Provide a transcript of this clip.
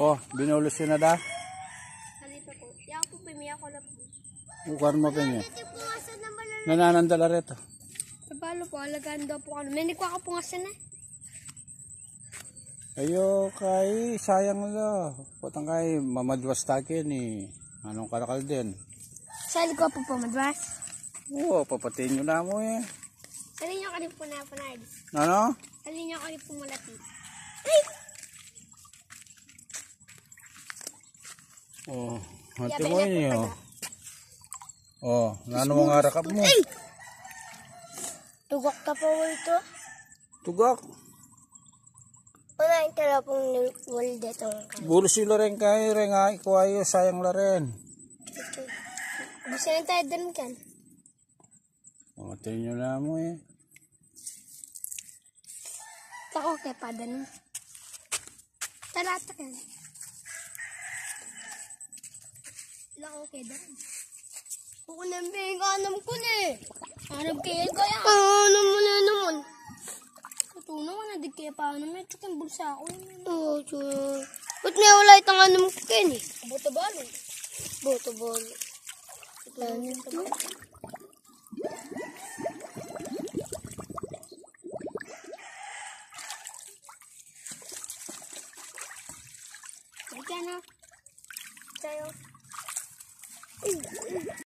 Oh, binulos yun na da. Halito po. Yan po, pimiya ko na po. Bukan mo pa niya. Nananandala rito. Sa balo po, alagaan daw po kami. May nagkakapungasan na. Ayo kay sayang lo. Putang kay mamadwas takin ni. Anong kalakal din. Sali ko po madwas. Oo, papatiin nyo na mo eh. Sali nyo kanip po na panay. Ano? Sali nyo kanip po malati. Oh, hati mo yun yun. Oh, nano mo nga rakap mo? Tugak ka po ito. Tugak. Wala yung tala pong walde ito. Bulos yung laren kayo, renga, ikaw ayo, sayang laren. Gusto na tayo din kan. Papatiin nyo na mo eh. Tako kay padan. Talata kan. Lako kay dan. Ako nambing anam ko na eh. Anam kaya kaya. Anam mo na naman. Katunaw ka na di kaya paano may tsukin bulsa ako. Oo, tsukin. Ba't may wala itang anam ko ken eh? Boto-balo. Boto-balo. Lanin ka ba? Sige na. Tayo.